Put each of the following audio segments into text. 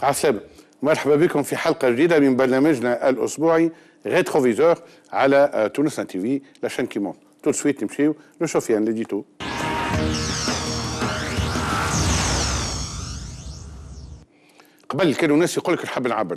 عسلامة، مرحبا بكم في حلقة جديدة من برنامجنا الأسبوعي ريتروفيزور على تونس تي في لا شين كي مونت. تو سويت نمشيو لسفيان ليديتو. قبل كانوا الناس يقول لك نحب نعبر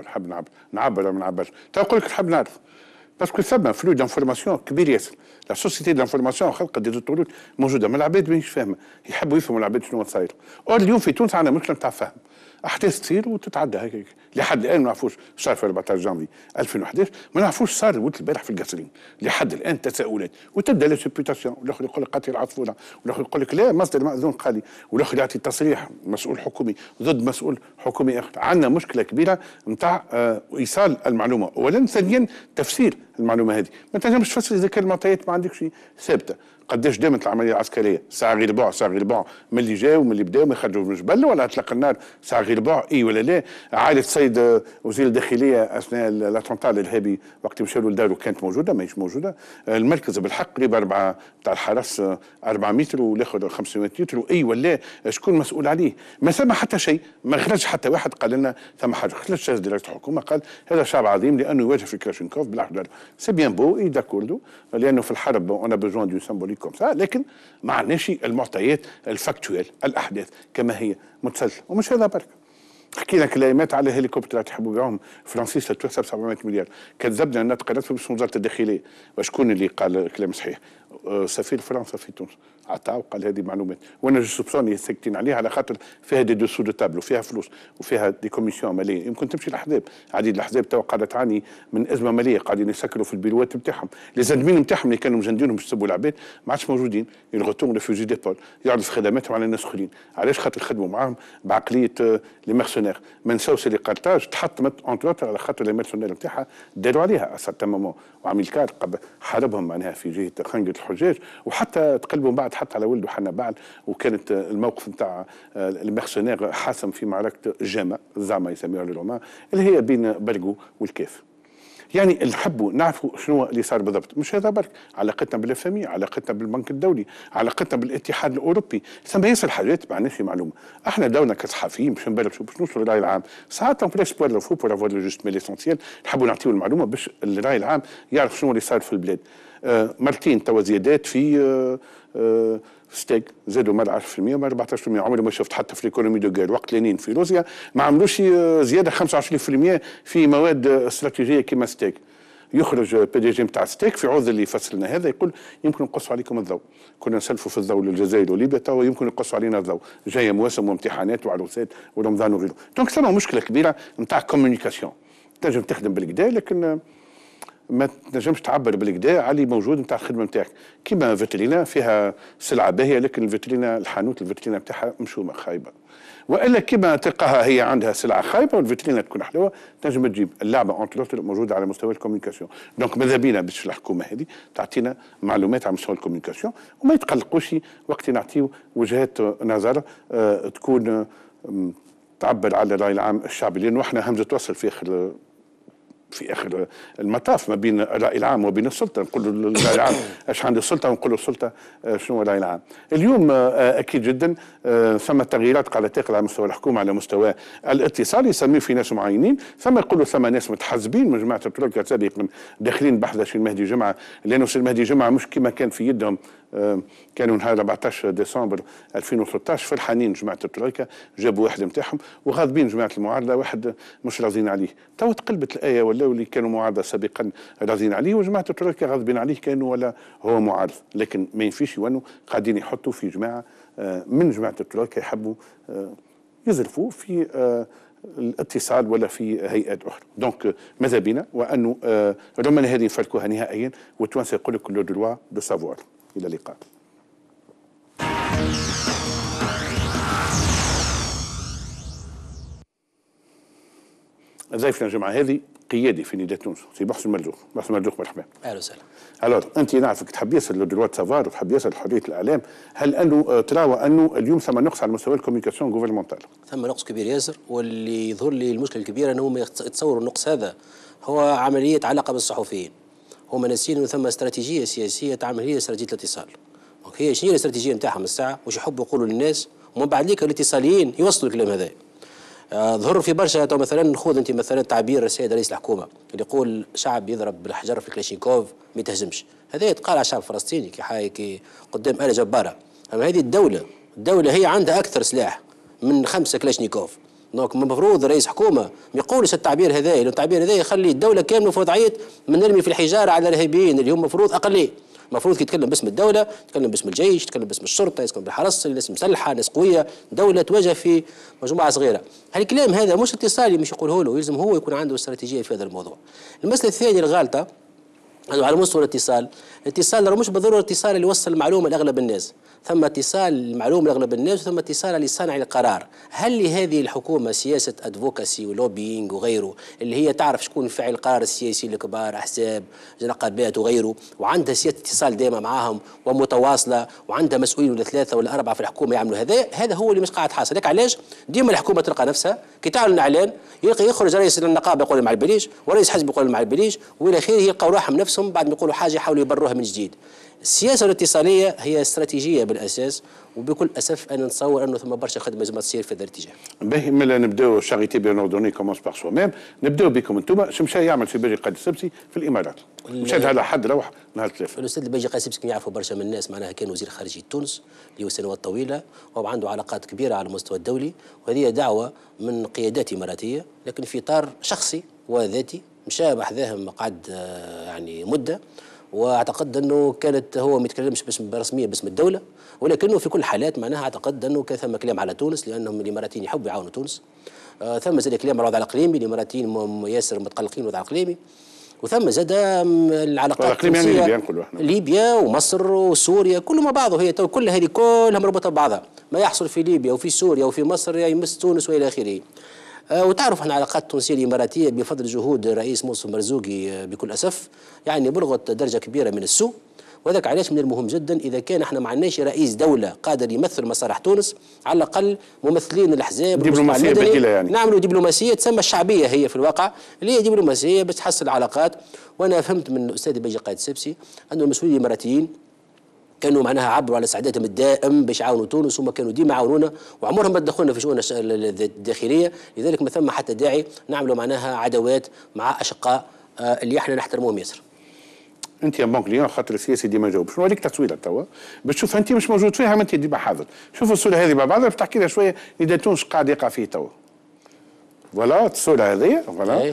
نعبر ولا ما نعبرش، تو يقول لك نحب نعرف. باسكو ثم فلو دانفورماسيون كبير ياسر، لا سوسيتي دانفورماسيون خلقت دي زوتوريت موجوده، ما العباد ماهيش فاهمه، يحبوا يفهموا العباد شنو صاير. اور اليوم في تونس عندنا مشكله نتاع فهم، احداث تصير وتتعدى هكاك، لحد الان ما نعرفوش صار في 14 جانفي 2011، ما نعرفوش صار ولد البارح في القصرين، لحد الان تساؤلات، وتبدا لا سوبيتاسيون، والاخر يقول لك قتل العصفوره، والاخر يقول لك لا مصدر مأذون قالي، والاخر يعطي تصريح مسؤول حكومي ضد مسؤول حكومي اخر. عندنا مشكله كبيره نتاع ايصال المعلومه، اولا ثانيا تفسير المعلومه هذه، ما تنجمش تفسر اذا كان المعطيات ما عندكش ثابته. قداش دامت العمليه العسكريه؟ ساعه غير ربع، ساعه غير ربع من اللي جاوا ومن اللي بداوا ما يخرجوا من الجبل، ولا اطلاق النار ساعه غير ربع اي ولا لا؟ عائله السيد وزير الداخليه اثناء الاتنطاء الارهابي وقت مشاو لدارو كانت موجوده ماهيش موجوده. المركز بالحق قريب 4 تاع الحرس 4 متر والاخر 500 متر اي ولا؟ شكون مسؤول عليه؟ ما ثم حتى شيء، ما خرج حتى واحد قال لنا ثم حاجه، خرج رئيس ديريكت الحكومه قال هذا شعب عظيم لانه يواجه في كلاشينكوف بالاحجار. سي بيان بو اي داكوردو، لانه في الحرب اون بيزوان دو سامبوليك كوم سا، لكن ما عندناش المعطيات الفاكتويل، الاحداث كما هي متسلسله. ومش هذا برك، حكينا كلمات على هليكوبترات يحبوا بهم فرانسيس تحسب 700 مليار، كذبنا الناطق الرسمي باسم وزاره الداخليه، وشكون اللي قال كلام صحيح؟ سفير فرنسا في تونس عطاه وقال هذه معلومات، وانا جو سوبسوني ساكتين عليها على خاطر فيها دي دوسو دو تابل وفيها فلوس وفيها دي كوميسيون ماليه. يمكن تمشي الاحزاب، عديد الاحزاب تو قاعده تعاني من ازمه ماليه، قاعدين يسكروا في البيروات نتاعهم، لي زادمين نتاعهم اللي كانوا مجندينهم باش يسبوا العباد ما عادش موجودين، يلغتون لو فوجي ديبول، يعرض خدماتهم على الناس اخرين. علاش؟ خاطر خدموا معاهم بعقليه لي ميرسونير. ما نساوش اللي قارتاج تحطمت اونتروتر على خاطر لي ميرسونير نتاعها داروا عليها سارتان مومون، وعميلكار حاربهم معناها في جهه خنقه الحجاج، وحتى تقلبوا بعد حتى على ولده حنا بعد، وكانت الموقف نتاع الميرسونير حاسم في معركه الجامع زعما يسميوها الرومان اللي هي بين برقو والكيف. يعني نحبوا نعرفوا شنو اللي صار بالضبط، مش هذا برك، علاقتنا بالفامي، علاقتنا بالبنك الدولي، علاقتنا بالاتحاد الاوروبي، ثم ياسر حاجات ما عندناش معلومه. احنا دولنا كصحفيين باش نبلغوا باش نوصلوا للراي العام، ساعات اون بريس بوار لو فو بور افوار لو جوست مي ليسونسيال، نحبوا نعطيو المعلومه باش الراي العام يعرف شنو اللي صار في البلاد. مرتين توا زيادات في ستيك، زادوا مره 10% ومره 14%. عمري ما شفت حتى في ليكونومي دو غير وقت لينين في روسيا ما عملوش زياده 25% في مواد استراتيجيه كيما ستيك. يخرج بي دي جي نتاع ستيك في عوض اللي يفصلنا هذا يقول يمكن نقصوا عليكم الضوء، كنا نسلفوا في الضوء للجزائر وليبيا، توا يمكن يقصوا علينا الضوء، جايه مواسم وامتحانات وعروسات ورمضان وغيره. دونك ثم مشكله كبيره نتاع كوميونيكاسيون، تنجم تخدم بالكدا لكن ما تنجمش تعبر بالكدا على اللي موجود نتاع الخدمه نتاعك. كيما فيترينا فيها سلعه باهيه لكن الفيترينا الحانوت الفيترينا نتاعها مشومه خايبه، والا كيما تلقاها هي عندها سلعه خايبه والفيترينا تكون حلوه تنجم تجيب اللعبه اونتر موجوده على مستوى الكوميونيكاسيون. دونك ماذا بينا باش الحكومه هذه تعطينا معلومات على مستوى الكوميونيكاسيون وما يتقلقوش وقت نعطيو وجهات نظر تكون تعبر على الراي العام الشعبي، لانه احنا همزه توصل في اخر المطاف ما بين الراي العام وبين السلطه. نقول الراي العام ايش عند السلطه ونقول السلطه شنو الراي العام. اليوم اكيد جدا ثم تغييرات قاعده تقع على مستوى الحكومه على مستوى الاتصال، يسميه في ناس معينين، ثم يقولوا ثم ناس متحزبين من جماعه الترويكا سابقا داخلين بحث سي المهدي جمعه، لانه سي المهدي جمعه مش كما كان في يدهم، كانوا نهار 14 ديسمبر 2013 فرحانين جماعه الترويكا، جابوا واحد نتاعهم وغاضبين جماعه المعارضه، واحد مش راضيين عليه. تو تقلبت الايه ولا اللي كانوا معارضه سابقا راضيين عليه وجماعه الترويكا غاضبين عليه كانوا ولا هو معارض، لكن ما ينفيش يونوا قاعدين يحطوا في جماعه من جماعه الترويكا يحبوا يزرفوا في الاتصال ولا في هيئات اخرى. دونك ماذا بينا وانه ربما هذه نفركوها نهائيا، والتوانسه يقول لك لو دروا دو سافوار. الى اللقاء. ضيفنا الجمعه هذه قيادي في نداء تونس سي محسن مرزوق. محسن مرزوق مرحبا. اهلا وسهلا. الوغ انت نعرفك تحب ياسر لو دروا سافوار وتحب ياسر حريه الاعلام، هل انه تراوى انه اليوم ثم نقص على مستوى الكوميونيكاسيون غوفرنمونتال؟ ثم نقص كبير ياسر، واللي يظهر لي المشكله الكبيره انهم يتصوروا النقص هذا هو عمليه علاقه بالصحفيين. هم ناسين انه ثم استراتيجيه سياسيه تعمل هي استراتيجيه الاتصال. هي شنو هي الاستراتيجيه نتاعهم الساعه؟ واش يحبوا يقولوا للناس، ومن بعد ليك الاتصاليين يوصلوا الكلام هذا. ظهر في برشا. تو مثلا خذ انت مثلا تعبير السيد رئيس الحكومه اللي يقول شعب يضرب بالحجر في كلاشينكوف ما يتهزمش، هذا يتقال على الشعب الفلسطيني كي قدام آلة جباره. اما هذه الدوله هي عندها اكثر سلاح من 5 كلاشينكوف. دونك المفروض رئيس حكومه ما يقولش التعبير هذا، لأن التعبير هذا يخلي الدوله كامله في وضعيه من نرمي في الحجاره على الارهابيين اللي هم المفروض اقليه. المفروض كي يتكلم باسم الدوله يتكلم باسم الجيش، يتكلم باسم الشرطه، يتكلم بالحرس، ناس مسلحه، ناس قويه، دوله تواجه في مجموعه صغيره. هالكلام هذا مش اتصالي مش يقوله له، يلزم هو يكون عنده استراتيجيه في هذا الموضوع. المساله الثانيه الغالطه على مستوى الاتصال راه مش بالضروره اتصال اللي يوصل المعلومه لاغلب الناس، ثم اتصال المعلومه لاغلب الناس وثم اتصال لصانع القرار. هل لهذه الحكومه سياسه ادفوكاسي ولوبينج وغيره اللي هي تعرف شكون فاعل القرار السياسي الكبار، احزاب، نقابات وغيره، وعندها سياسه اتصال دائما معاهم ومتواصله، وعندها مسؤولين ولا 3 ولا 4 في الحكومه يعملوا هذا هو اللي مش قاعد حاصل. لك علاش ديما الحكومه تلقى نفسها كي تعلن اعلان يخرج رئيس النقابه يقول ما عجبنيش، ورئيس حزب يقول ما عجبنيش، والى اخره، يلقاو روحهم نفسهم بعد ما يقولوا حاجه يحاولوا يبروها من جديد. السياسه الاتصاليه هي استراتيجيه بالاساس، وبكل اسف انا نتصور انه ثم برشا خدمه لازم تصير في هذا الاتجاه. باهي ملا نبداو شاريتي بيان اوردوني كومونس باغ سو ميم، نبداو بكم انتم. شو مشى يعمل في بيجي قائد السبسي في الامارات؟ مشى على حد روح نهار 3. الاستاذ البيجي قائد السبسي كما يعرفوا برشا من الناس معناها كان وزير خارجيه تونس له سنوات طويله، وهو عنده علاقات كبيره على المستوى الدولي، وهذه دعوه من قيادات اماراتيه لكن في اطار شخصي وذاتي. مشى بحذاهم قعد يعني مده، واعتقد انه كانت هو ما يتكلمش باسم رسميا باسم الدوله، ولكنه في كل الحالات معناها اعتقد انه كان ثم كلام على تونس لانهم الاماراتيين يحبوا يعاونوا تونس. ثم زاد كلام على الوضع الاقليمي، الاماراتيين ياسر متقلقين الوضع الاقليمي، وثم زاد العلاقات التونسيه يعني ليبيا ومصر وسوريا كله مع بعضه. هي كل هذه كلها مربوطه ببعضها، ما يحصل في ليبيا وفي سوريا وفي مصر يمس تونس والى اخره. وتعرف احنا العلاقات التونسيه الاماراتيه بفضل جهود الرئيس موسى مرزوقي بكل اسف يعني بلغت درجه كبيره من السوء، وذاك علاش من المهم جدا اذا كان احنا ما عندناش رئيس دوله قادر يمثل مصالح تونس، على الاقل ممثلين الاحزاب دبلوماسيه بديله يعني نعملوا دبلوماسيه تسمى الشعبيه هي في الواقع اللي هي دبلوماسيه باش تحسن العلاقات. وانا فهمت من الاستاذ بيجي قائد السبسي انه المسؤولين الاماراتيين كانوا معناها عبروا على استعدادهم الدائم باش يعاونوا تونس، وما كانوا ديما يعاونونا وعمرهم ما تدخلنا في شؤون الداخليه، لذلك ما ثم حتى داعي نعملوا معناها عداوات مع اشقاء اللي احنا نحترموهم ياسر. انت يا بنك ليون خاطر السياسي ديما جاوب شنو هذيك تصويره توا باش تشوف انت مش موجود فيها، ما انت ديما حاضر. شوفوا الصوره هذه مع بعضها باش تحكي لها شويه اذا تونس قاعد يقع فيه توا. فوالا الصوره هذه فوالا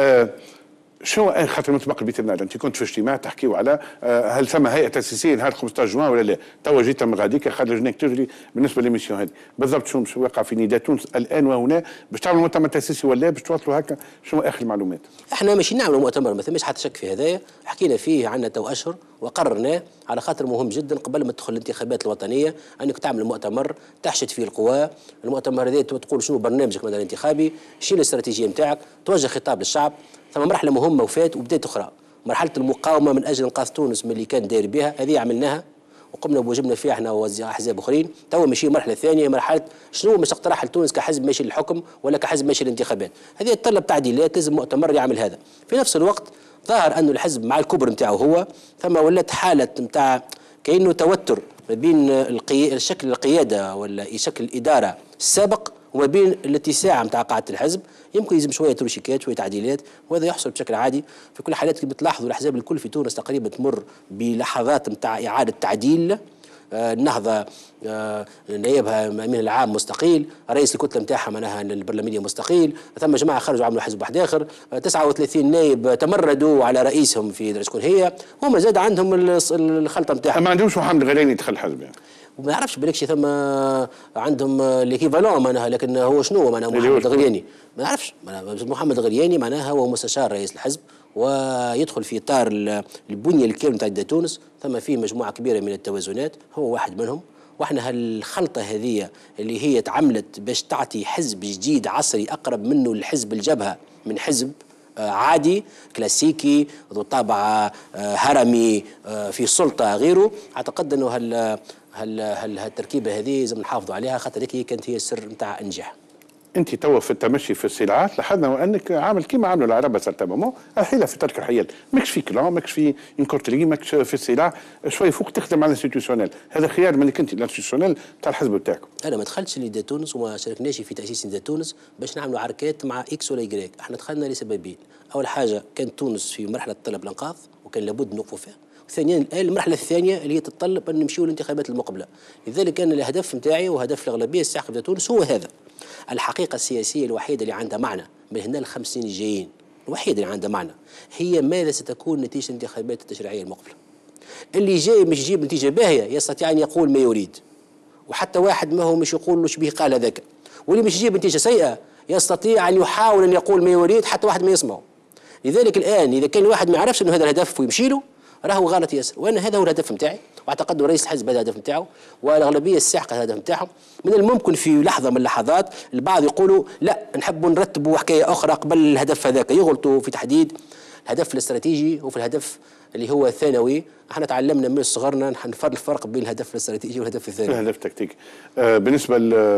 شنو خاطر متبقى البيت انت كنت في اجتماع تحكيوا على هل ثم هيئه تاسيسيه نهار 15 جوان ولا لا؟ توا جيت من غاديك خاطر جنيك تجري بالنسبه للميسيون هذه بالضبط شنو باش يوقع في نداء تونس الان وهنا باش تعملوا مؤتمر تاسيسي ولا باش توصلوا هكا؟ شنو اخر المعلومات؟ احنا ماشي نعملوا مؤتمر ما ثماش حتى شك في هذايا، حكينا فيه عندنا تو اشهر وقررناه على خاطر مهم جدا قبل ما تدخل الانتخابات الوطنيه انك تعمل مؤتمر تحشد فيه القوى. المؤتمر هذا تقول شنو برنامجك مثلا الانتخابي، شنو الاستراتيجيه نتاعك، توجه خطاب للشعب. ثم مرحله مهمه وفات وبدات اخرى، مرحله المقاومه من اجل انقاذ تونس من اللي كان داير بها، هذه عملناها وقمنا بواجبنا فيها احنا واحزاب اخرين. تو ماشي مرحله ثانيه، مرحله شنو مش اقتراح لتونس كحزب ماشي للحكم ولا كحزب ماشي للانتخابات، هذه تطلب تعديلات، لازم مؤتمر يعمل هذا. في نفس الوقت ظهر انه الحزب مع الكبر نتاعو هو ثم ولات حاله نتاع كانه توتر ما بين شكل القياده ولا شكل الاداره السابق وما بين الاتساع نتاع قاعده الحزب. يمكن يلزم شويه تروشيكات شويه تعديلات، وهذا يحصل بشكل عادي في كل الحالات. كي بتلاحظوا الاحزاب الكل في تونس تقريبا تمر بلحظات نتاع اعاده تعديل. النهضه نائبها الامين العام مستقيل، رئيس الكتله نتاعها معناها البرلمانيه مستقيل، ثم جماعه خرجوا عملوا حزب واحد اخر، 39 نائب تمردوا على رئيسهم في شكون هي، هما زاد عندهم الخلطه نتاعهم. ما عندهمش محمد الغرياني يدخل حزب يعني. وما نعرفش بالكش ثم عندهم ليكيفالون معناها، لكن هو شنو معناها محمد الغرياني ما نعرفش. محمد الغرياني معناها هو مستشار رئيس الحزب ويدخل في اطار البنيه الكامله نتاع تونس، ثم فيه مجموعه كبيره من التوازنات، هو واحد منهم. واحنا هالخلطه هذه اللي هي تعملت باش تعطي حزب جديد عصري اقرب منه لحزب الجبهه من حزب عادي كلاسيكي ذو طابع هرمي في السلطه غيره. اعتقد انه هالتركيبه هذه لازم نحافظوا عليها، خاطر هي كانت هي السر نتاع النجاح. انت توا في التمشي في السلعات لاحظنا انك عامل كيما عملوا العرب سارتامون الحيله في ترك الحيل، ماكش في كلون، ماكش في انكورتري، ماكش في السلع، شوي فوق تخدم على الانستيتيوشنال، هذا خيار منك انت الانستيتيوشنال تاع الحزب بتاعكم. انا ما دخلتش لندى تونس وما شاركناش في تاسيس ندى تونس باش نعملوا عركات مع اكس ولا يجريك، احنا دخلنا لسببين، اول حاجه كانت تونس في مرحله طلب الانقاذ وكان لابد نوقفوا فيها، ثانيا الان المرحله الثانيه اللي هي تتطلب ان نمشيو للانتخابات المقبله، لذلك كان الهدف نتاعي وهدف الاغلبيه الساحقه في تونس هو هذا. الحقيقه السياسيه الوحيده اللي عندها معنى من هنا ل5 سنين الجايين، الوحيده اللي عندها معنى هي ماذا ستكون نتيجه الانتخابات التشريعيه المقبله. اللي جاي مش يجيب نتيجه باهيه يستطيع ان يقول ما يريد، وحتى واحد ما هو مش يقول له شبيه قال هذاك، واللي مش يجيب نتيجه سيئه يستطيع ان يحاول ان يقول ما يريد حتى واحد ما يسمعه. لذلك الان اذا كان الواحد ما يعرفش انه هذا الهدف ويمشي له راهو غلط ياسر، وانا هذا هو الهدف نتاعي، واعتقد رئيس الحزب هذا الهدف نتاعه والاغلبيه الساحقه هذا الهدف نتاعهم. من الممكن في لحظه من اللحظات البعض يقولوا لا نحبوا نرتبوا حكايه اخرى قبل الهدف هذاك، يغلطوا في تحديد الهدف الاستراتيجي وفي الهدف اللي هو الثانوي. احنا تعلمنا من صغرنا الفرق بين الهدف الاستراتيجي والهدف الثانوي. الهدف التكتيكي. بالنسبه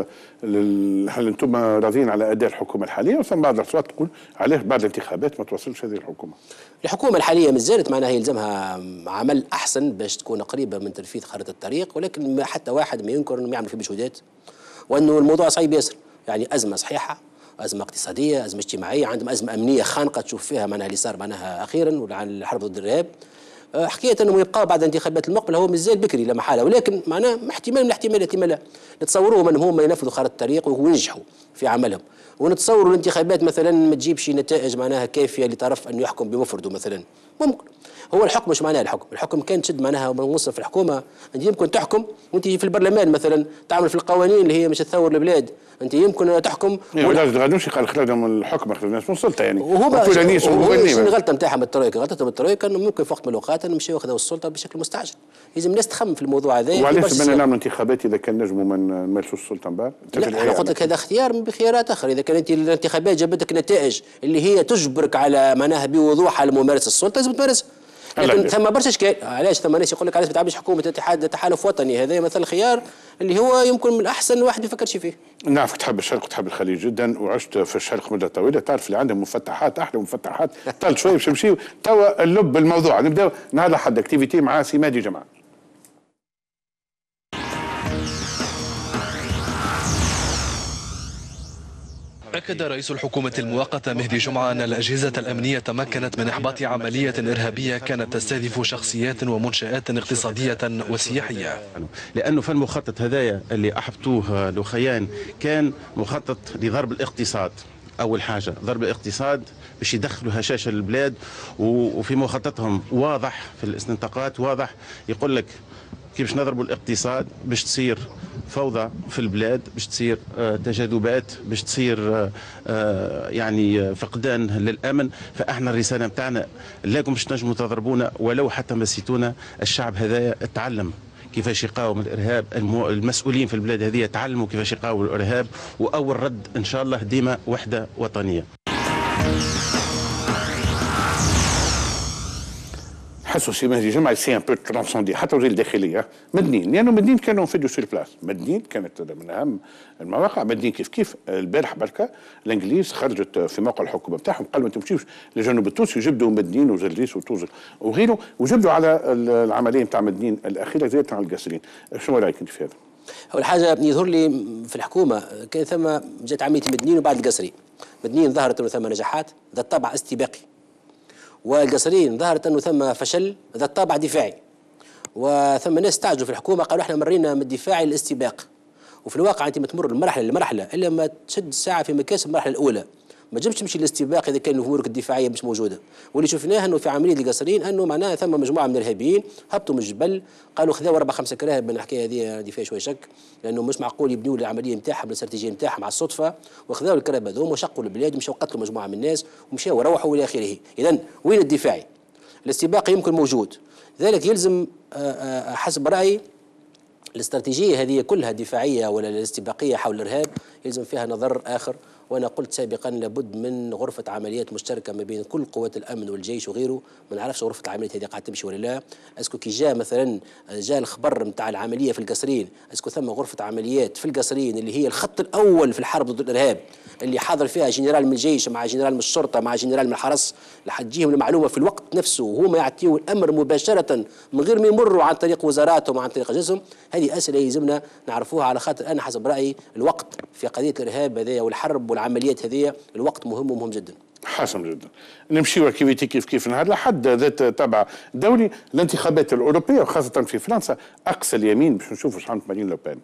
هل انتم راضيين على اداء الحكومه الحاليه؟ وثم بعض الاصوات تقول علاش بعد الانتخابات ما توصلش هذه الحكومه؟ الحكومه الحاليه مازالت معناها يلزمها عمل احسن باش تكون قريبه من تنفيذ خارطه الطريق، ولكن حتى واحد ما ينكر انه يعمل في مجهودات وانه الموضوع صعيب ياسر. يعني ازمه صحيحه، ازمه اقتصاديه، ازمه اجتماعيه، عندهم ازمه امنيه خانقه تشوف فيها معناها اللي صار معناها اخيرا ولا عن الحرب ضد الارهاب. حكايه انهم يبقاو بعد الانتخابات المقبله هو مازال بكري لا محاله، ولكن معناه احتمال من الاحتمالات لا نتصوروهم انهم هم ينفذوا خارطه الطريق وينجحوا في عملهم، ونتصوروا الانتخابات مثلا ما تجيبش نتائج معناها كافيه لطرف ان يحكم بمفرده مثلا. ممكن هو الحكم مش معناه الحكم كان تشد معناها منصف في الحكومه، انت يمكن تحكم وانت في البرلمان مثلا تعمل في القوانين اللي هي مش تثور البلاد، انت يمكن تحكم ولا تغادوش قال خرجنا من الحكم خرجنا من السلطه يعني. وهو الغلطه نتاعهم الترويكا، غلطتهم الترويكا انه ممكن في وقت من الاوقات انهم مشاو ياخذوا السلطه بشكل مستعجل. لازم الناس تخمم في الموضوع هذا. وعلاش بدنا نعمل انتخابات اذا كان نجموا ما نمارسوش السلطه من بعد؟ لا انا قلت لك هذا اختيار من بخيارات اخر، اذا كانت الانتخابات جابت لك نتائج اللي هي تجبرك على معناها بوضوح على ممارسه السلطه لازم تمارسها. لكن ثم برشا اشكال، علاش ثم ناس يقول لك علاش ما تعملش حكومه اتحاد تحالف وطني؟ هذا مثلا خيار اللي هو يمكن من الاحسن الواحد ما يفكرش فيه. نعرفك تحب الشرق وتحب الخليج جدا، وعشت في الشرق مده طويله، تعرف اللي عندهم مفتحات احلى مفتحات. طال شوي باش نمشيو توا اللب الموضوع، نبداو نهار الاحد اكتيفيتي مع سمادي جماعه. أكد رئيس الحكومة المؤقتة مهدي جمعة أن الأجهزة الأمنية تمكنت من إحباط عملية إرهابية كانت تستهدف شخصيات ومنشآت اقتصادية وسياحية. لأنه في المخطط هذايا اللي أحبطوه الأخيان كان مخطط لضرب الاقتصاد. أول حاجة ضرب الاقتصاد باش يدخلوا هشاشة للبلاد، وفي مخططهم واضح في الاستنطاقات واضح يقول لك كيف باش نضربوا الاقتصاد باش تصير فوضى في البلاد، باش تصير تجاذبات، باش تصير يعني فقدان للامن. فاحنا الرساله نتاعنا لكم باش تنجموا تضربونا ولو حتى مسيتونا. الشعب هذايا اتعلم كيفاش يقاوم الارهاب، المسؤولين في البلاد هذه تعلموا كيفاش يقاوموا الارهاب، واول رد ان شاء الله ديما وحده وطنيه. حسوا سي مهدي جمعة سي ان بو ترانسوندي حتى وزير الداخليه مدنيين، لانه مدنيين كانوا فيديو سور بلاس، مدنيين كانت من اهم المواقع، مدنيين كيف البارح بركه الانجليز خرجت في موقع الحكومه بتاعهم قالوا انتم تمشيوش لجنوب التونسي وجبدوا مدنيين وزليس وتوزر وغيره وجبدوا على العمليه نتاع مدنيين الاخيره زي على القاسرين. شنو رايك انت في هذا؟ اول حاجه يظهر لي في الحكومه كان ثم جات عمليه المدنيين وبعد القاسرين. مدنيين ظهرت انه ثم نجاحات ذات طابع استباقي، والقصريين ظهرت انه ثم فشل ذات طابع دفاعي، وثم ناس استعجلوا في الحكومه قالوا احنا مرينا من الدفاعي للاستباق، وفي الواقع انت ما تمر من مرحله لمرحله الا ما تشد ساعه في مكاس المرحله الاولى، ما تجمش تمشي للاستباق اذا كان امورك الدفاعيه مش موجوده. واللي شفناه انه في عمليه القصريين انه معناها ثم مجموعه من الارهابيين هبطوا من الجبل قالوا خذوا 4-5 كراهب. من الحكايه هذه عندي فيها شويه شك، لانه مش معقول يبنيوا العمليه نتاعهم الاستراتيجيه نتاعهم على الصدفه، وخذوا الكراهب هذوما وشقوا البلاد ومشاو قتلوا مجموعه من الناس ومشاو وروحوا الى اخره. اذا وين الدفاعي؟ الاستباق يمكن موجود، لذلك يلزم حسب رايي الاستراتيجيه هذه كلها الدفاعيه ولا الاستباقيه حول الارهاب يلزم فيها نظر اخر وانا قلت سابقا لابد من غرفه عمليات مشتركه ما بين كل قوات الامن والجيش وغيره. ما نعرفش غرفه العمليات هذه قاعده تمشي ولا لا. اسكو كي جاء مثلا جاء الخبر نتاع العمليه في القصرين، اسكو ثم غرفه عمليات في القصرين اللي هي الخط الاول في الحرب ضد الارهاب، اللي حاضر فيها جنرال من الجيش مع جنرال من الشرطه مع جنرال من الحرس، لحتجيهم المعلومه في الوقت نفسه وهما يعطيوا الامر مباشره من غير ما يمروا عن طريق وزاراتهم وعن طريق جسم. هذه اسئله يلزمنا نعرفوها، على خاطر انا حسب رايي الوقت في قضيه الارهاب هذه والحرب والعمليات هذه الوقت مهم ومهم جدا. حاسم جدا. نمشيو كيف نهار لحد ذات تبع دولي الانتخابات الاوروبيه وخاصه في فرنسا اقصى اليمين باش نشوفوا شحال مارين لوبان.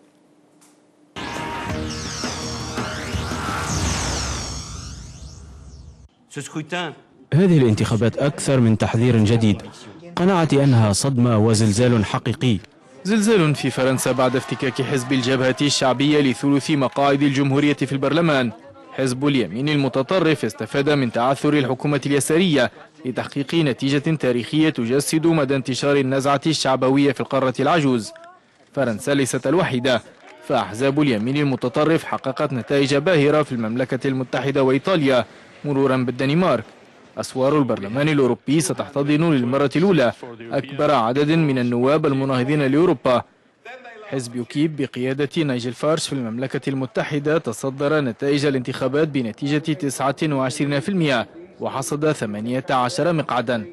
هذه الانتخابات أكثر من تحذير جديد. قناعتي أنها صدمة وزلزال حقيقي. زلزال في فرنسا بعد افتكاك حزب الجبهة الشعبية لثلث مقاعد الجمهورية في البرلمان. حزب اليمين المتطرف استفاد من تعثر الحكومة اليسارية لتحقيق نتيجة تاريخية تجسد مدى انتشار النزعة الشعبوية في القارة العجوز. فرنسا ليست الوحيدة، فأحزاب اليمين المتطرف حققت نتائج باهرة في المملكة المتحدة وإيطاليا مرورا بالدنمارك. أسوار البرلمان الأوروبي ستحتضن للمرة الأولى أكبر عدد من النواب المناهضين لأوروبا. حزب يوكيب بقيادة نايجل فارش في المملكة المتحدة تصدر نتائج الانتخابات بنتيجة 29% وحصد 18 مقعدا.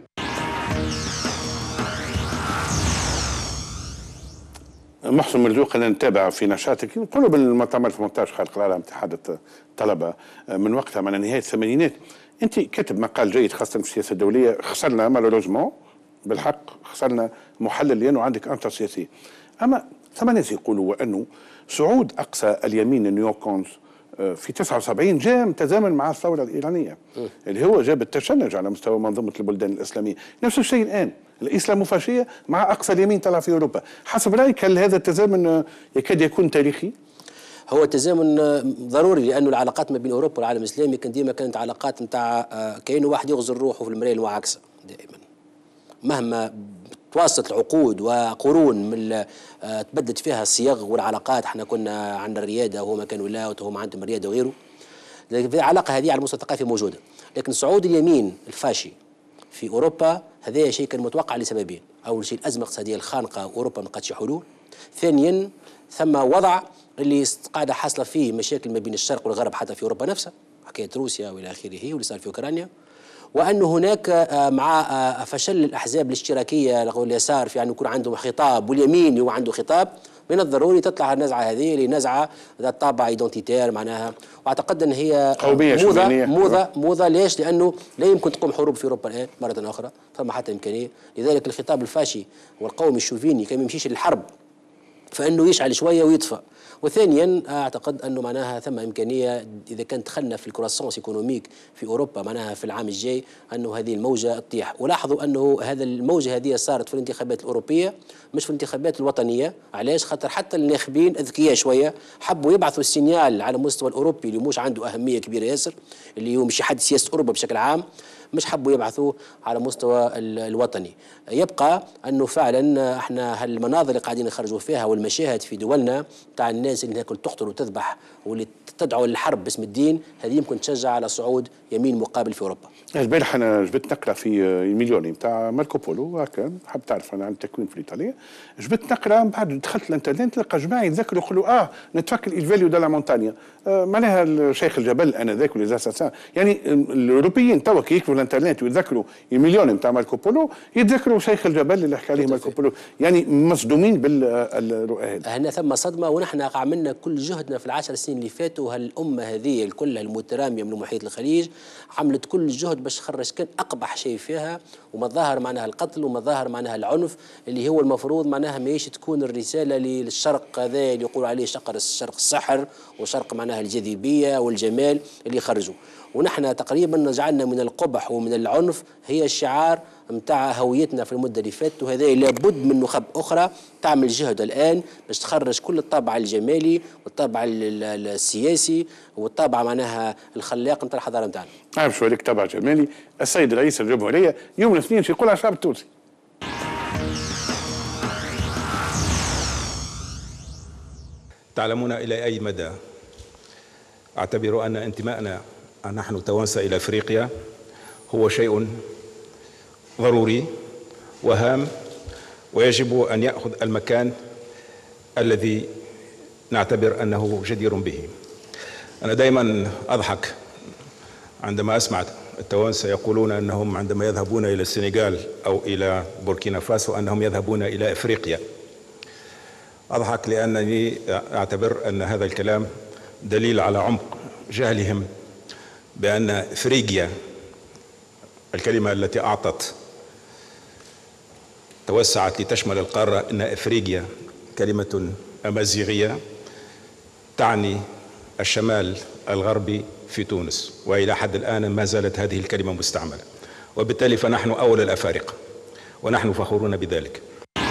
محسن مرزوق، أنا نتابع في نشاطك نقولوا بالمؤتمر 18 خلق العالم اتحاد الطلبة من وقتها من نهاية الثمانينات. أنت كاتب مقال جيد خاصة في السياسة الدولية. خسرنا مالوروزمون بالحق، خسرنا محلل لأنه عندك أنت سياسي. أما ثم ناس يقولوا أنه صعود أقصى اليمين النيو كونز في 79 جاء متزامن مع الثورة الإيرانية اللي هو جاب التشنج على مستوى منظومة البلدان الإسلامية. نفس الشيء الآن الإسلاموفاشية مع أقصى اليمين طلع في أوروبا. حسب رأيك هل هذا التزامن يكاد يكون تاريخي؟ هو تزامن ضروري، لأنه العلاقات ما بين أوروبا والعالم الإسلامي كانت علاقات نتاع كأنه واحد يغزر روحه في المراية المعاكسة دائما. مهما تواصلت العقود وقرون من تبدلت فيها الصيغ والعلاقات، احنا كنا عندنا الرياده وهما كانوا لا وهم عندهم الرياده وغيره، لكن العلاقه هذه على المستوى الثقافي موجوده. لكن صعود اليمين الفاشي في اوروبا هذا شيء كان متوقع لسببين. اول شيء الازمه الاقتصاديه الخانقه اوروبا ما لقاتش حلول. ثانيا ثم وضع اللي قاعده حاصله فيه مشاكل ما بين الشرق والغرب حتى في اوروبا نفسها، حكايه روسيا والى اخره واللي صار في اوكرانيا. وأن هناك مع فشل الأحزاب الاشتراكية اليسار في أن يكون عندهم خطاب واليمين هو عنده خطاب، من الضروري تطلع النزعة هذه لنزعة ذات طابع ايدنتيتير معناها. وأعتقد أن هي موضة. ليش؟ لأنه لا يمكن تقوم حروب في أوروبا الآن مرة أخرى، فما حتى إمكانية. لذلك الخطاب الفاشي والقومي الشوفيني كان يمشيش للحرب فإنه يشعل شوية ويطفأ. وثانيا اعتقد انه معناها ثم امكانيه اذا كان دخلنا في الكرواسونس ايكونوميك في اوروبا معناها في العام الجاي انه هذه الموجه تطيح. ولاحظوا انه هذا الموجه هذه صارت في الانتخابات الاوروبيه مش في الانتخابات الوطنيه. علاش؟ خاطر حتى الناخبين اذكياء شويه حبوا يبعثوا السينيال على المستوى الاوروبي اللي مش عنده اهميه كبيره ياسر، اللي هو مش حد سياسه اوروبا بشكل عام، مش حبوا يبعثوا على مستوى الوطني. يبقى انه فعلا احنا هالمناظر اللي قاعدين نخرجوا فيها والمشاهد في دولنا تاع الناس اللي هناك تقتل وتذبح واللي تدعو للحرب باسم الدين، هذه يمكن تشجع على صعود يمين مقابل في اوروبا. البارح انا جبت نقرا في المليوني نتاع ماركو بولو، هكا حاب تعرف انا عن التكوين في ايطاليا، جبت نقرا من بعد دخلت الانترنت تلقى جماعه يتذكروا يقولوا نتفكر الفاليو دو لا مونتانيا، معناها الشيخ الجبل انا ذاك ولي زاساسان. يعني الاوروبيين توا كي يكتبوا الانترنت ويتذكروا المليوني نتاع ماركو بولو يتذكروا شيخ الجبل اللي حكى عليه ماركو بولو، يعني مصدومين بالرؤى هذه. هنا ثم صدمه، ونحن عملنا كل جهدنا في العشر سنين اللي فاتوا. هالامه هذه كلها المتراميه من محيط الخليج عملت كل الجهد باش تخرج كان اقبح شيء فيها، ومظاهر معناها القتل ومظاهر معناها العنف اللي هو المفروض معناها ماهيش تكون الرساله للشرق هذا اللي يقول عليه الشرق السحر وشرق معناها الجاذبيه والجمال اللي يخرجوا. ونحن تقريبا جعلنا من القبح ومن العنف هي الشعار متاع هويتنا في المده اللي فاتت، وهذا لابد من نخب اخرى تعمل جهد الان باش تخرج كل الطابع الجمالي والطابع السياسي والطابع معناها الخلاق نتاع الحضاره نتاعنا. نعم شو هذيك طابع جمالي. السيد رئيس الجمهوريه يوم الاثنين شو يقول على الشعب التونسي؟ تعلمون الى اي مدى أعتبر أن انتمائنا نحن توانسة إلى أفريقيا هو شيء ضروري وهام، ويجب أن يأخذ المكان الذي نعتبر أنه جدير به. أنا دائما أضحك عندما أسمع التوانسة يقولون أنهم عندما يذهبون إلى السنغال أو إلى بوركينا فاسو أنهم يذهبون إلى أفريقيا. أضحك لأنني أعتبر أن هذا الكلام دليل على عمق جهلهم بأن أفريقيا الكلمة التي أعطت توسعت لتشمل القارة، أن أفريقيا كلمة أمازيغية تعني الشمال الغربي في تونس، وإلى حد الآن ما زالت هذه الكلمة مستعملة، وبالتالي فنحن أولى الأفارقة ونحن فخورون بذلك.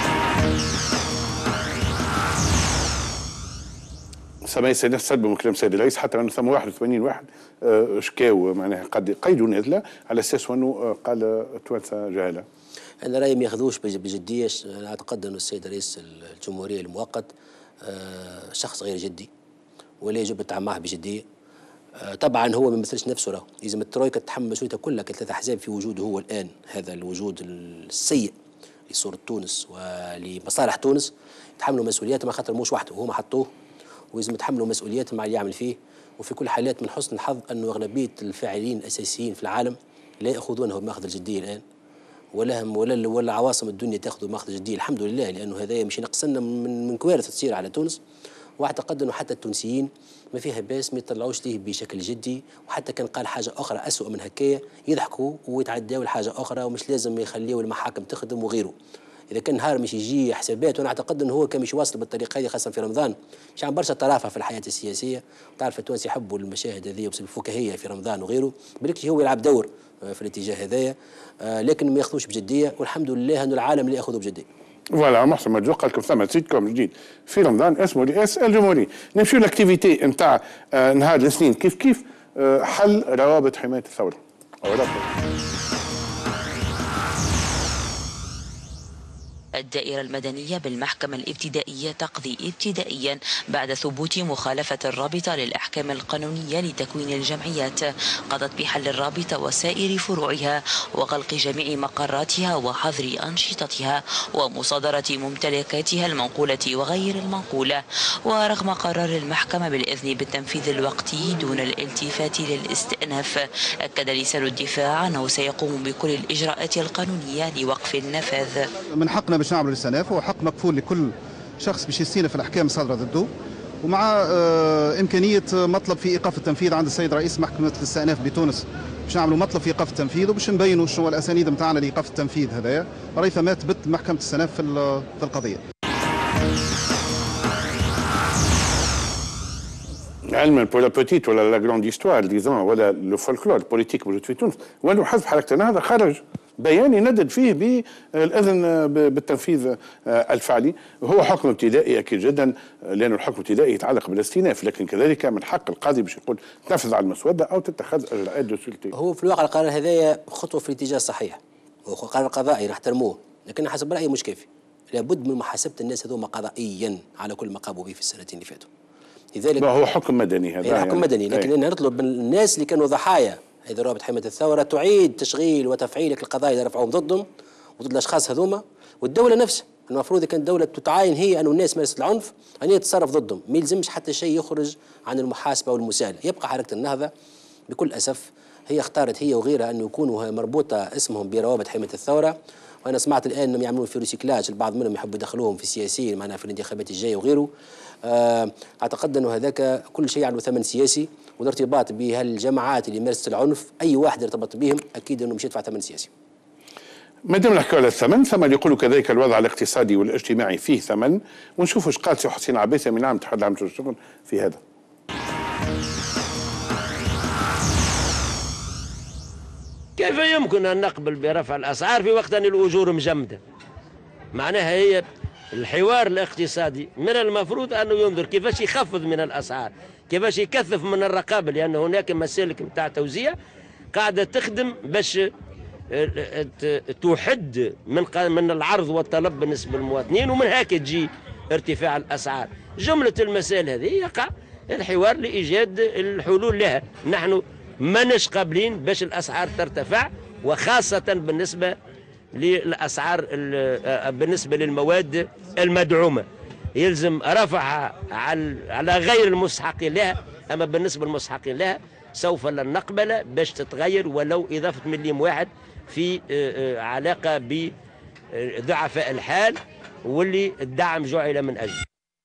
سماية سيدنا السلب من كلام سيد الرئيس، حتى أنه ثم 81 واحد شكاو معناها قد قيدوا نازلة على أساس أنه قال التوانسة جهلة. أنا رأيي ما ياخذوش بجدية. أنا أعتقد أن السيد رئيس الجمهورية المؤقت شخص غير جدي ولا يجب التعامل معه بجدية. طبعا هو ما يمثلش نفسه، راه لازم الترويكا تتحمل مسؤوليتها كلها كثلاث أحزاب في وجوده هو الآن، هذا الوجود السيء لصورة تونس ولمصالح تونس، يتحملوا مسؤولياتهم خاطر موش وحده، وهما حطوه ولازم يتحملوا مسؤولياتهم مع اللي يعمل فيه. وفي كل حالات من حسن الحظ أنه أغلبية الفاعلين الأساسيين في العالم لا يأخذونه بمأخذ الجدية الآن، ولا عواصم الدنيا تأخذ بمأخذ الجدية، الحمد لله، لأنه هذا مش نقصنا من كوارث تصير على تونس. واعتقد أنه حتى التونسيين ما فيها باس ما يطلعوش ليه بشكل جدي، وحتى كان قال حاجة أخرى أسوأ من هكايا يضحكوا ويتعداوا لحاجة أخرى، ومش لازم يخليوا المحاكم تخدم وغيره. إذا كان نهار مش يجي حسابات، وأنا أعتقد أنه هو كان مش واصل بالطريقة هذه خاصة في رمضان، مش عم برشا طرافة في الحياة السياسية، تعرف التوانسة يحبوا المشاهد هذه الفكاهية في رمضان وغيره، بالك هو يلعب دور في الاتجاه هذايا، لكن ما ياخذوش بجدية، والحمد لله أنه العالم اللي ياخذوا بجدية. فوالا محسن مرزوق قال لكم ثم سيت كوم جديد في رمضان اسمه رئاسة الجمهورية. نمشيو لاكتيفيتي نتاع نهار الاثنين كيف حل روابط حماية الثورة أو الدائرة المدنية بالمحكمة الابتدائية تقضي ابتدائيا بعد ثبوت مخالفة الرابطة للأحكام القانونية لتكوين الجمعيات، قضت بحل الرابطة وسائر فروعها وغلق جميع مقراتها وحظر أنشطتها ومصادرة ممتلكاتها المنقولة وغير المنقولة. ورغم قرار المحكمة بالإذن بالتنفيذ الوقتي دون الالتفات للاستئناف، أكد لسان الدفاع أنه سيقوم بكل الإجراءات القانونية لوقف النفاذ. من حقنا باش نعملوا الاستئناف، هو حق مكفول لكل شخص باش يستئنف الأحكام الصادرة ضده، ومع إمكانية مطلب في إيقاف التنفيذ عند السيد رئيس محكمة الاستئناف بتونس، باش نعملوا مطلب في إيقاف التنفيذ وباش نبينوا شنو الأسانيد نتاعنا لإيقاف التنفيذ هذايا ريثما تبت محكمة الاستئناف في القضية. علما بور لا بوتيت ولا لا جراند هيستوار ديزون ولا لو فولكلور بوليتيك موجود في تونس، وانه حزب حركة النهضة خرج بيان يندد فيه بالإذن بالتنفيذ الفعلي. هو حكم ابتدائي أكيد جدا، لأن الحكم الابتدائي يتعلق بالاستئناف، لكن كذلك من حق القاضي باش يقول تنفذ على المسودة أو تتخذ إجراءات دو سلطة. هو في الواقع القرار هذايا خطوة في الاتجاه الصحيح، هو قرار قضائي نحترموه، لكن حسب رأيي مش كافي، لابد من محاسبة الناس هذوما قضائيا على كل ما قاموا به في السنتين اللي فاتوا. لذلك هو حكم مدني هذا، يعني حكم مدني، لكن أنا نطلب من الناس اللي كانوا ضحايا هذه رابطة حماية الثورة تعيد تشغيل وتفعيل القضايا اللي رفعوهم ضدهم وضد الأشخاص هذوما، والدولة نفسها المفروض كانت الدولة تتعاين هي أنه الناس مارست العنف أن هي تتصرف ضدهم، ما يلزمش حتى شيء يخرج عن المحاسبة والمساءلة. يبقى حركة النهضة بكل أسف هي اختارت هي وغيرها أن يكونوا مربوطة اسمهم بروابط حماية الثورة، وأنا سمعت الآن أنهم يعملون في ريسيكلاج، البعض منهم يحبوا يدخلوهم في السياسيين معناها في الانتخابات الجاية وغيره. أعتقد أنه هذاك كل شيء عنده ثمن سياسي، والارتباط بهالجماعات اللي مارست العنف أي واحد يرتبط بهم أكيد أنه مش يدفع ثمن سياسي. ما دام نحكي على الثمن، ثم يقولوا كذلك الوضع الاقتصادي والاجتماعي فيه ثمن، ونشوفوا ايش قال سي حسين عباسي من عام اتحاد العام الشغل في هذا. كيف يمكن أن نقبل برفع الأسعار في وقت أن الأجور مجمدة؟ معناها هي الحوار الاقتصادي من المفروض أنه ينظر كيفاش يخفض من الأسعار، كيفاش يكثف من الرقابة، لأن هناك مسالك متاع توزيع قاعدة تخدم باش تحد من العرض والطلب بالنسبة للمواطنين، ومن هكا تجي ارتفاع الأسعار. جملة المسائل هذه يقع الحوار لإيجاد الحلول لها. نحن ماناش قابلين باش الأسعار ترتفع، وخاصة بالنسبة للأسعار بالنسبة للمواد المدعومة، يلزم رفعها على غير المستحقين لها. أما بالنسبة للمستحقين لها سوف لن نقبل باش تتغير ولو إضافة مليم واحد في علاقة بضعفاء الحال، واللي الدعم جعل من أجل.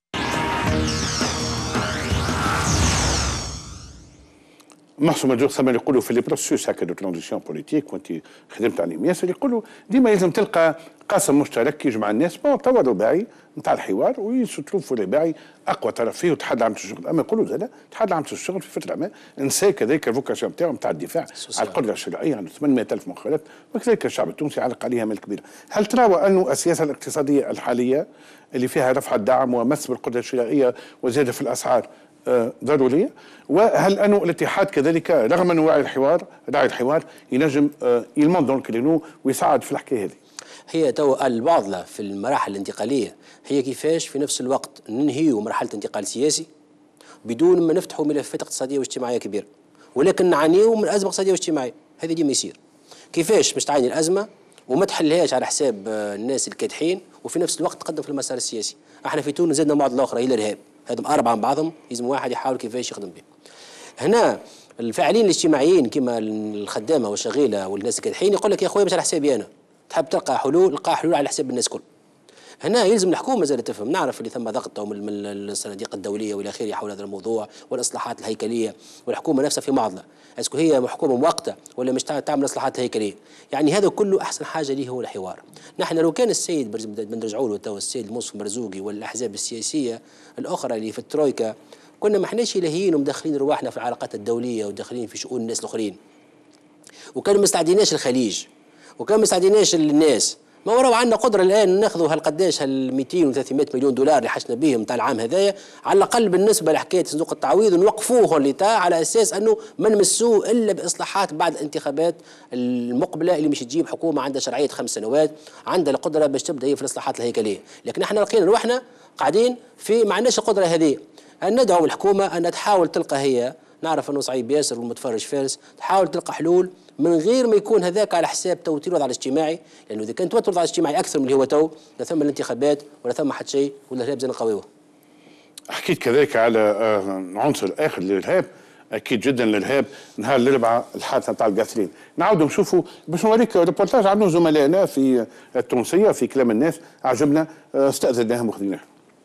محسن مجروح ثمن يقولوا في لي بروسيس هكا دو ترانزيسيون بوليتيك، وانت خدمت عليهم ياسر، يقولوا ديما لازم تلقى قاسم مشترك يجمع الناس. توا الرباعي نتاع الحوار ويستلوا في الرباعي اقوى طرف فيه وتحدى عمل الشغل. اما يقولوا زاد تحدى عمل الشغل في فتره ما نسى كذلك الفوكاسيون نتاعو نتاع الدفاع على القدره الشرعيه، عنده 800,000 مخالف، وكذلك الشعب التونسي علق عليها مال كبير. هل ترى انه السياسه الاقتصاديه الحاليه اللي فيها رفع الدعم ومس بالقدره الشرائيه وزياده في الاسعار ضروريه؟ وهل انه الاتحاد كذلك رغم انه راعي الحوار ينجم يلمون دون كلينو ويساعد في الحكايه هذه؟ هي تو البعضله في المراحل الانتقاليه هي كيفاش في نفس الوقت ننهيوا مرحله انتقال سياسي بدون ما نفتحوا ملفات اقتصاديه واجتماعيه كبيره، ولكن نعانيوا من ازمه اقتصاديه واجتماعيه. هذه ديما يصير. كيفاش باش تعاني الازمه وما تحلهاش على حساب الناس الكادحين وفي نفس الوقت تقدم في المسار السياسي؟ احنا في تونس زدنا معضله اخرى هي الارهاب، هذم أربعة من بعضهم لازم واحد يحاول كيفاش يخدم به. هنا الفاعلين الاجتماعيين كما الخدامه والشغيله والناس الكادحين يقول لك يا خويا مش على حسابي انا، تحب تلقى حلول، القى حلول على حساب الناس الكل. هنا يلزم الحكومه مازالت تفهم. نعرف اللي ثم ضغط من الصناديق الدوليه والى اخره حول هذا الموضوع والاصلاحات الهيكليه، والحكومه نفسها في معضله، اسكو هي حكومه مؤقته ولا مش تعمل اصلاحات هيكليه؟ يعني هذا كله احسن حاجه ليه هو الحوار. نحن لو كان السيد بن رجعول تو السيد الموصف مرزوقي والاحزاب السياسيه الاخرى اللي في الترويكا كنا ما احناش لاهيين ومدخلين رواحنا في العلاقات الدوليه وداخلين في شؤون الناس الاخرين، وكان ما استعديناش الخليج، وكان ما استعديناش الناس. ما وراو عندنا قدره الان ناخذوا هالقداش هال 200 و 300 مليون دولار اللي حشنا بهم تاع العام هذايا على الاقل بالنسبه لحكايه صندوق التعويض ونوقفوه اللي على اساس انه ما نمسوه الا باصلاحات بعد الانتخابات المقبله اللي مش تجيب حكومه عندها شرعيه 5 سنوات، عندها القدره باش تبدا هي في الاصلاحات الهيكليه. لكن احنا لقينا روحنا قاعدين في ما عندناش القدره هذه. أن ندعو الحكومه ان تحاول تلقى، هي نعرف انه صعيب ياسر والمتفرج فارس، تحاول تلقى حلول من غير ما يكون هذاك على حساب توتير الوضع الاجتماعي، لانه اذا كان توتر الوضع الاجتماعي اكثر من اللي هو تو لا ثم الانتخابات ولا ثم حتى شيء والارهاب زي نقويوه. حكيت كذلك على عنصر اخر للارهاب، اكيد جدا الارهاب. نهار الاربعاء الحادثه نتاع القاثرين، نعاودوا نشوفوا باش نوريك ريبورتاج عندنا زملائنا في التونسيه في كلام الناس عجبنا، استاذناهم وخذيناه.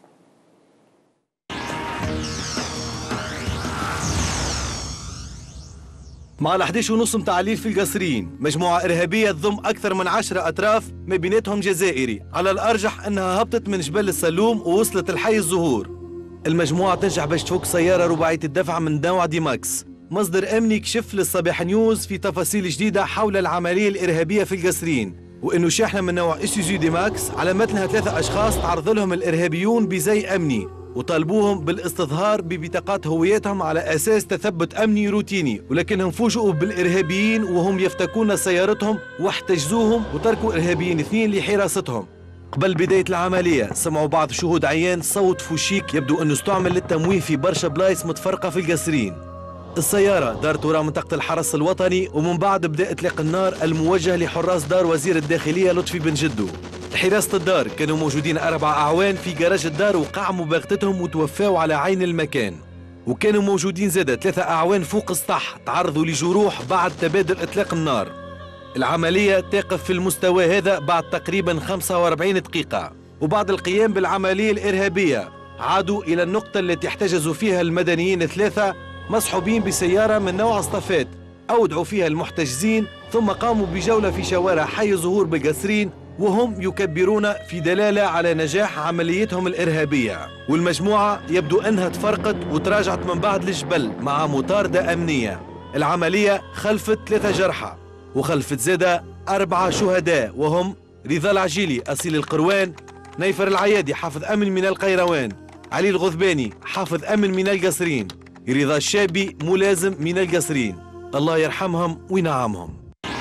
مع ال11:30 متاع الليل في القصرين، مجموعة إرهابية تضم أكثر من 10 أطراف ما بيناتهم جزائري، على الأرجح أنها هبطت من جبل السلوم ووصلت الحي الزهور. المجموعة تنجح باش تفك سيارة رباعية الدفع من نوع دي ماكس. مصدر أمني كشف للصباح نيوز في تفاصيل جديدة حول العملية الإرهابية في القصرين، وإنه شاحنة من نوع إسوزو دي ماكس على متنها 3 أشخاص تعرض لهم الإرهابيون بزي أمني، وطالبوهم بالاستظهار ببطاقات هويتهم على أساس تثبت أمني روتيني، ولكنهم فوجئوا بالإرهابيين وهم يفتكون سيارتهم واحتجزوهم وتركوا إرهابيين 2 لحراستهم. قبل بداية العملية سمعوا بعض شهود عيان صوت فوشيك يبدو أنه استعمل للتمويه في برشا بلايص متفرقة في القصرين. السيارة دارت وراء منطقة الحرس الوطني، ومن بعد بدأ إطلاق النار الموجه لحراس دار وزير الداخلية لطفي بن جدو. حراسة الدار كانوا موجودين 4 أعوان في جراج الدار وقع مباغتتهم وتوفاوا على عين المكان، وكانوا موجودين زادة 3 أعوان فوق السطح تعرضوا لجروح بعد تبادل إطلاق النار. العملية تقف في المستوى هذا بعد تقريبا 45 دقيقة، وبعد القيام بالعملية الإرهابية عادوا إلى النقطة التي احتجزوا فيها المدنيين 3 مصحوبين بسيارة من نوع اصطفات، أودعوا فيها المحتجزين ثم قاموا بجولة في شوارع حي الزهور بالقصرين وهم يكبرون في دلالة على نجاح عمليتهم الإرهابية. والمجموعة يبدو أنها تفرقت وتراجعت من بعد الجبل مع مطاردة أمنية. العملية خلفت 3 جرحى وخلفت زادة 4 شهداء، وهم رضا العجيلي أصيل القروان، نيفر العيادي حافظ أمن من القيروان، علي الغذباني حافظ أمن من القصرين، رضا الشابي ملازم من القصرين. الله يرحمهم وينعمهم.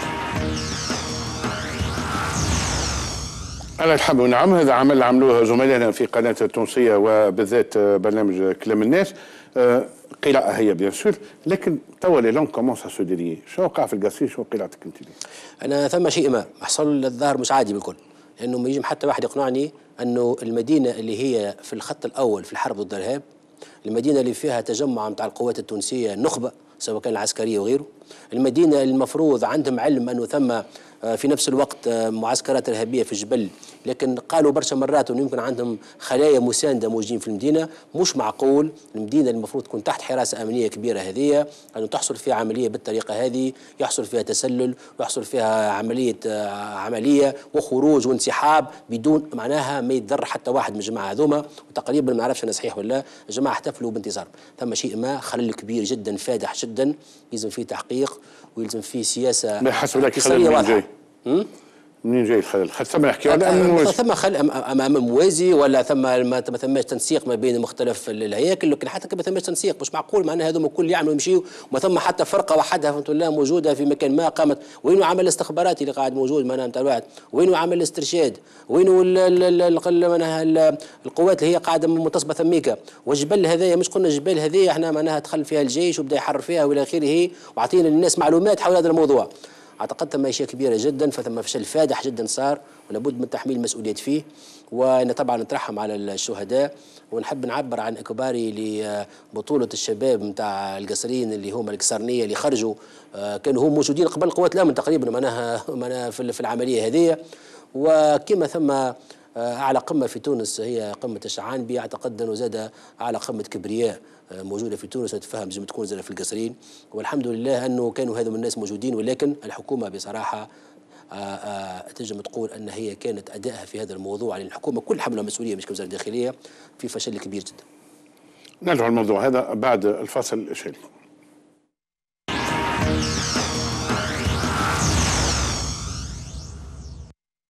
الله يرحمه ونعم. هذا عمل عملوه زملائنا في قناة التونسية وبالذات برنامج كلام الناس. قراءة هي بيان سور، لكن توا لي لون كومونس ا سو ديريي. شنو وقع في القصرين؟ شنو قراءتك انت؟ انا ثم شيء ما حصل الظاهر مش عادي بالكل، لانه ما يجي حتى واحد يقنعني انه المدينه اللي هي في الخط الاول في الحرب ضد الارهاب، المدينه اللي فيها تجمع نتاع القوات التونسيه النخبه سواء كان العسكريه وغيره، المدينه المفروض عندهم علم انه ثم في نفس الوقت معسكرات ارهابيه في الجبل، لكن قالوا برشا مرات انه يمكن عندهم خلايا مسانده موجودين في المدينه. مش معقول المدينه المفروض تكون تحت حراسه امنيه كبيره هذه انه تحصل فيها عمليه بالطريقه هذه، يحصل فيها تسلل ويحصل فيها عمليه وخروج وانسحاب بدون معناها ما يتضر حتى واحد من الجماعه هذوما. وتقريبا ما نعرفش انا صحيح ولا لا، الجماعه احتفلوا بانتصار. ثم شيء ما خلل كبير جدا فادح جدا، يلزم فيه تحقيق ويلزم فيه سياسه اقتصاديه واضحه. منين جاي الخلل؟ ثم نحكي على ثم خلل امام موازي ولا ثم ما ثماش تنسيق ما بين مختلف الهياكل، لكن حتى ما ثماش تنسيق مش معقول معناها هذوما الكل يعملوا يمشيوا وما ثم حتى فرقه وحدها فهمت الله موجوده في مكان ما قامت. وينو عمل الاستخباراتي اللي قاعد موجود معناها نتاع الواحد؟ وينو عمل الاسترشاد؟ وينو معناها القوات اللي هي قاعده منتصبه ثميكه؟ والجبل هذايا مش قلنا الجبال هذه احنا معناها دخل فيها الجيش وبدا يحرر فيها والى اخره وعطينا للناس معلومات حول هذا الموضوع. اعتقد ثم اشياء كبيره جدا، فثم فشل فادح جدا صار ولابد من تحميل المسؤوليات فيه. وانا طبعا نترحم على الشهداء ونحب نعبر عن اكباري لبطوله الشباب نتاع القصرين اللي هما القصرنيه اللي خرجوا كانوا هم موجودين قبل قوات الامن تقريبا معناها في العمليه هذه. وكما ثم اعلى قمه في تونس هي قمه الشعانبي، اعتقد انه زاد اعلى قمه كبرياء موجوده في تونس وتفهم زي ما تكون زي في القصرين. والحمد لله انه كانوا هذول الناس موجودين، ولكن الحكومه بصراحه تنجم تقول ان هي كانت ادائها في هذا الموضوع، لان الحكومه كل حملها مسؤوليه مش كوزاره الداخليه في فشل كبير جدا. نرجع الموضوع هذا بعد الفاصل الشهري.